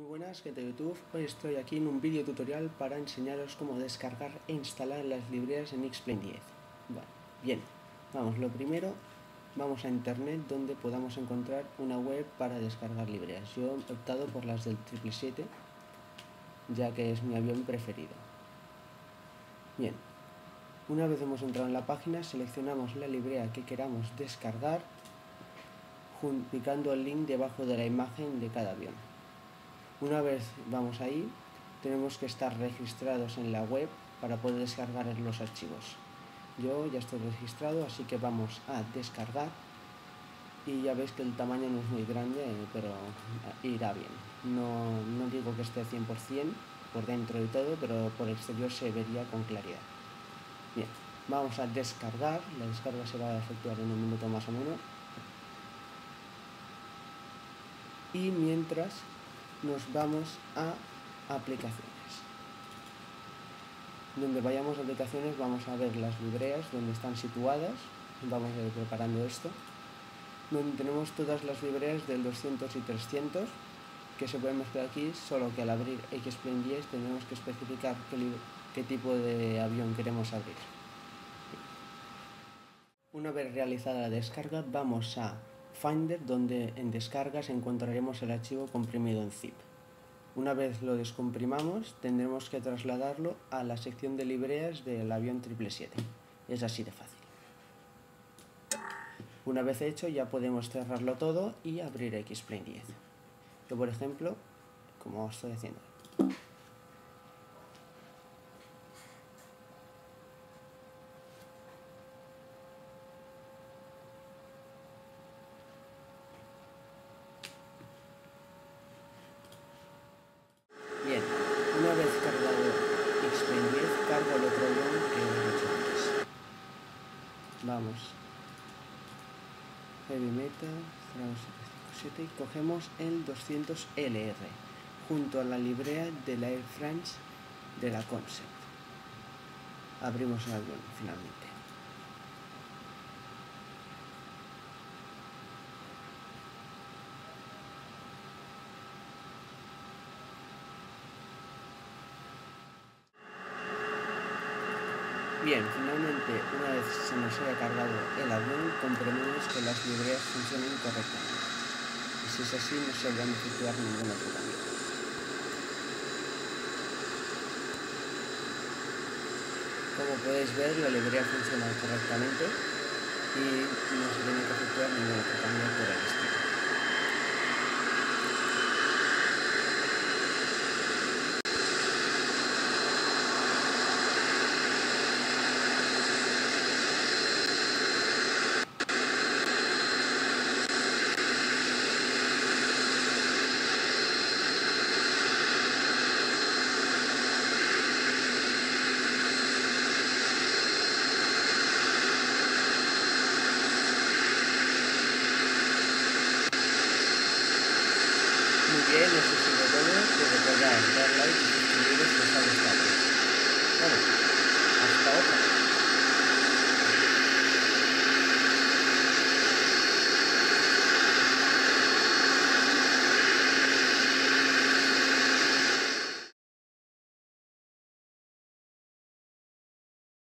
Muy buenas, gente de YouTube. Hoy estoy aquí en un vídeo tutorial para enseñaros cómo descargar e instalar las librerías en X-Plane 10. Vale, bien, vamos, lo primero, vamos a internet donde podamos encontrar una web para descargar librerías. Yo he optado por las del 777, ya que es mi avión preferido. Bien, una vez hemos entrado en la página, seleccionamos la librería que queramos descargar, picando el link debajo de la imagen de cada avión. Una vez vamos ahí, tenemos que estar registrados en la web para poder descargar los archivos. Yo ya estoy registrado, así que vamos a descargar y ya veis que el tamaño no es muy grande, pero irá bien. No digo que esté 100% por dentro y todo, pero por exterior se vería con claridad. Bien, vamos a descargar, la descarga se va a efectuar en un minuto más o menos. Y mientras nos vamos a aplicaciones. Donde vayamos a aplicaciones vamos a ver las librerías donde están situadas. Vamos a ir preparando esto. Donde tenemos todas las librerías del 200 y 300 que se pueden mezclar aquí, solo que al abrir X-Plane 10 tenemos que especificar qué tipo de avión queremos abrir. Una vez realizada la descarga vamos a Finder, donde en descargas encontraremos el archivo comprimido en zip. Una vez lo descomprimamos, tendremos que trasladarlo a la sección de librerías del avión 777. Es así de fácil. Una vez hecho, ya podemos cerrarlo todo y abrir X-Plane 10. Yo, por ejemplo, como estoy haciendo. Bien, una vez cargado X-Plane 10, cargo el otro avión que hemos hecho antes. Vamos. Heavy Metal, 757 y cogemos el 200 LR, junto a la librea de la Air France de la Concept. Abrimos el avión finalmente. Bien, finalmente, una vez se nos haya cargado el avión, comprobemos que las librerías funcionen correctamente. Y si es así, no se habrá de efectuar ningún otro cambio. Como podéis ver, la librería funciona correctamente y no se tiene que efectuar ningún otro cambio por el estilo. Muy bien, eso ha sido todo. Recordad dar like y suscribiros si os ha gustado. Bueno, hasta otra.